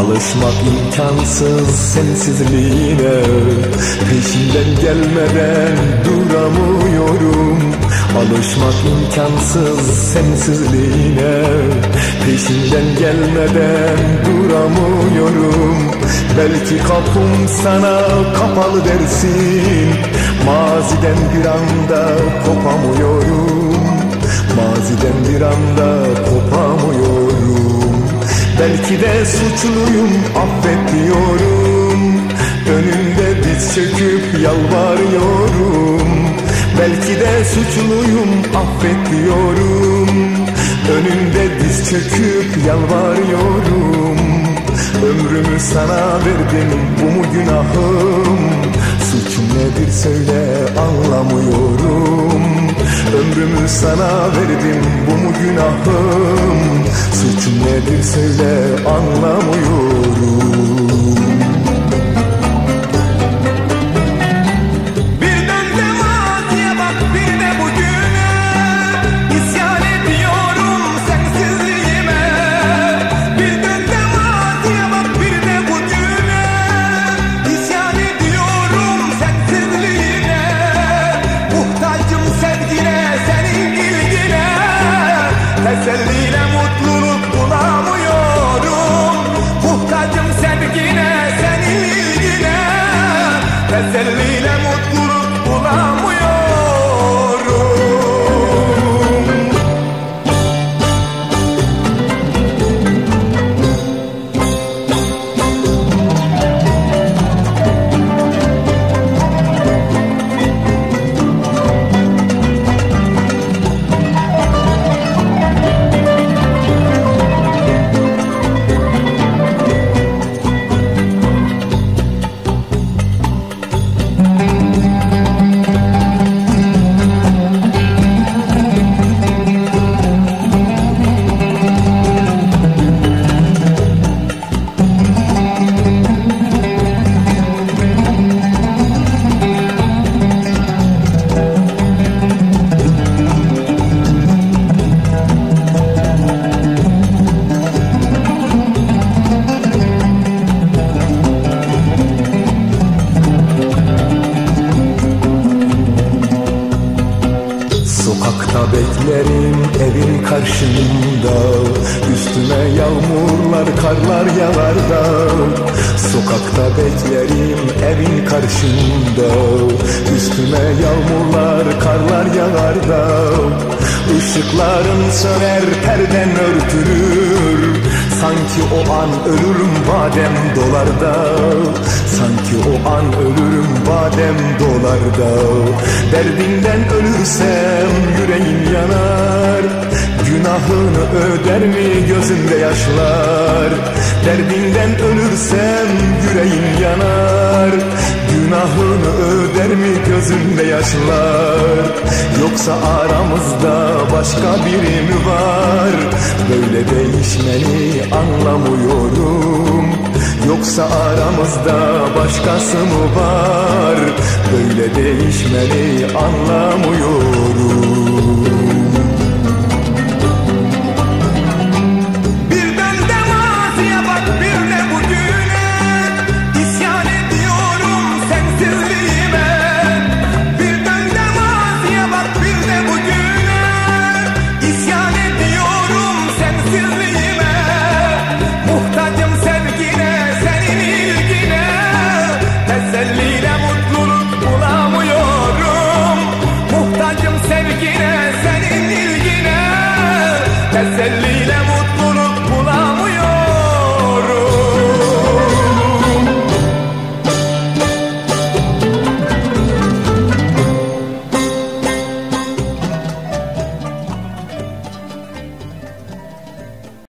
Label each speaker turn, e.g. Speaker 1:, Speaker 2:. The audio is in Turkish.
Speaker 1: Alışmak imkansız sensizliğine, peşinden gelmeden duramıyorum. Alışmak imkansız sensizliğine, peşinden gelmeden duramıyorum. Belki kapım sana kapalı dersin, maziden bir anda kopamıyorum. Maziden bir anda kopamıyorum. Belki de suçluyum, affet diyorum. Önünde diz çöküp yalvarıyorum. Belki de suçluyum, affet diyorum. Önünde diz çöküp yalvarıyorum. Ömrümü sana verdim, bu mu günahım? Suçum nedir söyle, anlamıyorum. Ömrümü sana verdim, bu mu günahım? Suçum nedir söyle, anlamıyorum.
Speaker 2: Teselliyle mutluluk bulamıyorum. Muhtacım sevgine, senin ilgine. Teselliyle mutluluk bulamıyorum.
Speaker 1: Sokakta beklerim evin karşında, üstüme yağmurlar karlar yağar da. Sokakta beklerim evin karşında, üstüme yağmurlar karlar yağar da. Işıkların söner, perden örtülür, sanki o an ölürüm badem dolarda. Sanki o an ölürüm badem dolarda. Derdinden ölürsem yüreğim yanar, günahını öder mi gözümde yaşlar? Derdinden ölürsem yüreğim yanar, günahını öder mi gözümde yaşlar? Yoksa aramızda başka biri mi var? Böyle değişmeni anlamıyorum. Yoksa aramızda başkası mı var? Böyle değişmeni anlamıyorum.